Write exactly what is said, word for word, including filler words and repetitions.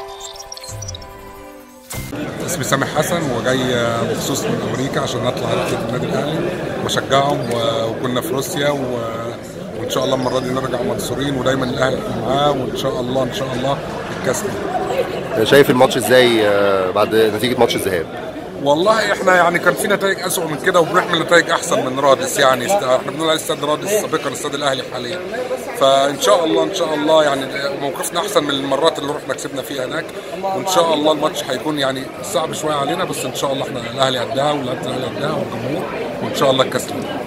اسمي سامح حسن وجاي مخصوص من امريكا عشان اطلع رحله النادي الاهلي واشجعهم، وكنا في روسيا و... وان شاء الله المره دي نرجع منصورين ودايما الاهلي يكون معاه، وان شاء الله ان شاء الله الكاس. شايف الماتش ازاي بعد نتيجه ماتش الذهاب؟ والله احنا يعني كان في نتائج اسوء من كده وبنحمل نتائج احسن من رادس، يعني احنا بنقول على استاد رادس سابقا الاستاد الاهلي حاليا، فان شاء الله ان شاء الله يعني موقفنا احسن من المرات اللي رحنا كسبنا فيها هناك، وان شاء الله الماتش هيكون يعني صعب شويه علينا، بس ان شاء الله احنا الاهلي قدها ولعيبه الاهلي قدها والجمهور، وان شاء الله الكاس.